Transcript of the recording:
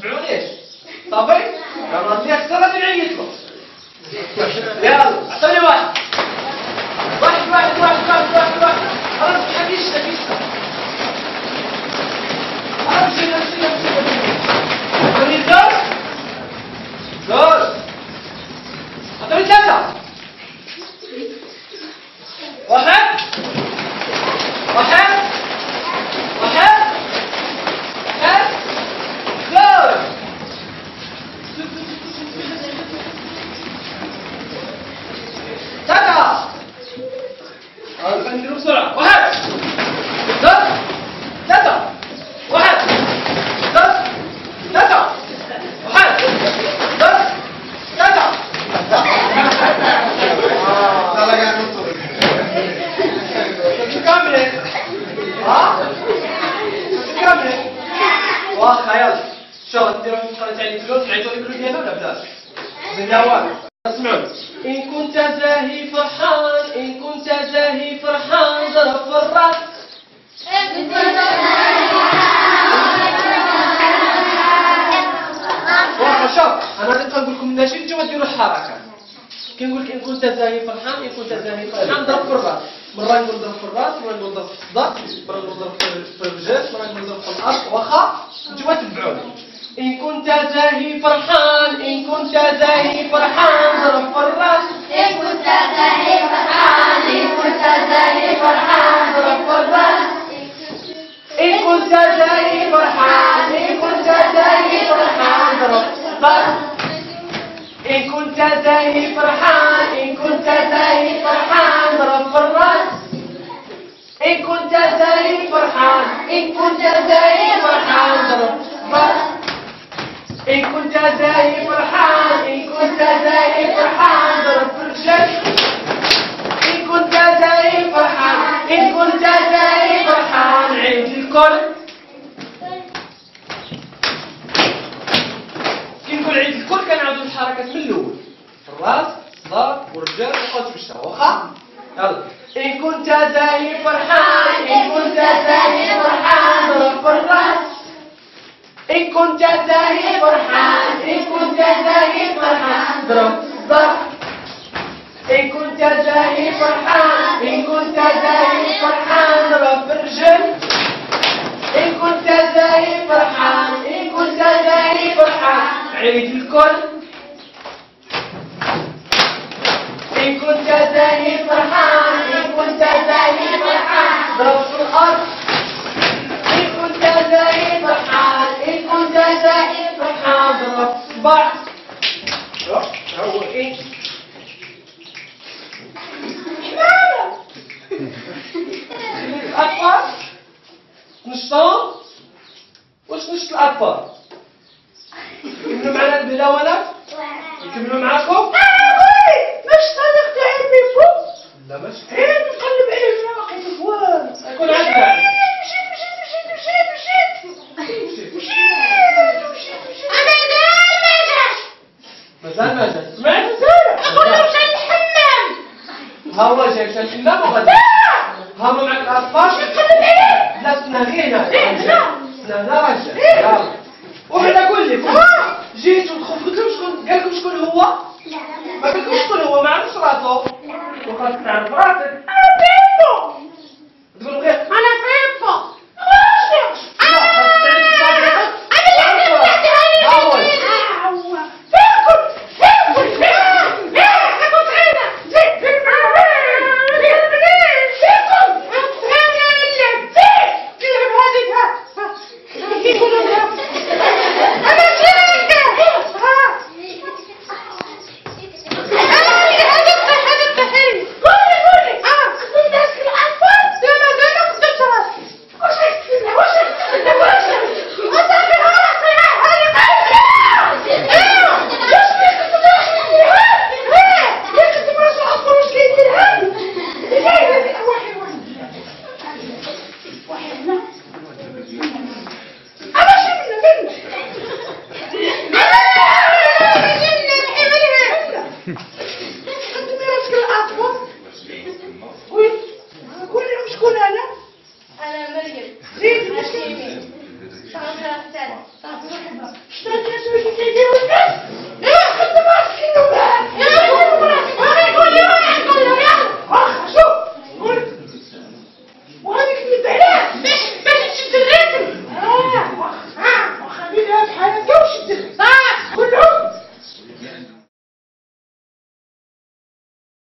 تبعونيش صافي يلا اللي يخسر غادي نعيط له يلا عطوني واحد خلاص حكيش امشي عطوني زوج عطوني ثلاثة واحد نديرو بسرعة واحد زوج ثلاثة واحد زوج ثلاثة واحد زوج ثلاثة كاملين كاملين واخا يلا شوف ديرو نقرا تاع الفلوس نعيطو لك الفلوس ديالنا ولا بلاش زيناوان اسمعوني إن كنت زاهي فرحان إن كنت زاهي فرحان ضرب في الراس واخا شوف أنا غادي نقول لكم النشيد نتوما ديروا الحركة كنقول لك إن كنت زاهي فرحان إن كنت زاهي فرحان ضرب في الراس مرة نقول ضرب في الراس مرة نقول ضرب في الصدر مرة نقول ضرب في الوجه مرة نقول ضرب في الأرض واخا نتوما تبعوني إن كنت زاهي فرحان إن كنت زاهي فرحان ضرب في الراس إن كنت زاهي فرحان إن كنت زاهي فرحان ضرب في الراس إن كنت زاهي فرحان إن كنت زاهي فرحان ضرب في الراس إن كنت زاهي فرحان إن كنت زاهي فرحان ضرب في الراس إن كنت زاهي فرحان إن كنت زاهي فرحان ضرب في الراس إن كنت زاهي فرحان إن كنت زاهي فرحان ضرب في الرجل إن كنت زاهي فرحان إن كنت زاهي فرحان عيد الكل كي نقول عيد الكل كنعاودو الحركات من الأول الراس الصدر والرجل وقت بالشا واخا يلا إن كنت زاهي فرحان إن كنت زاهي فرحان ضرب في الراس إن كنت زاهي فرحان إن كنت زاهي فرحان ضرب إن كنت زاهي فرحان إن كنت زاهي فرحان ضرب بالرجل إن كنت زاهي فرحان إن كنت زاهي فرحان عيد الكل إن كنت زاهي فرحان إن كنت زاهي فرحان ضرب في الأرض إن كنت زاهي فرحان إن كنت زاهي فرحان ضرب في الصباع الأطفال نشطون واش نشط الأطفال يكملوا معنا البلاونات يكملوا معاكم ماش صادق تاع الميكو لا ماش نقلب عليه ما لقيتوش والو يكون عندنا مازال ما جاش سمعت أقول له مشى للحمام ها هو جاي مشى للحمام وغادي ها هما معك الأطفال نقلب عليه لا سنا هنا سنا هنا رجع إيه. يلا وحنا قول لي جيت ودخلت قلت لهم شكون قال لكم شكون هو؟ ما قالكمش شكون هو ما عرفش راسو وقالت تعرف راسك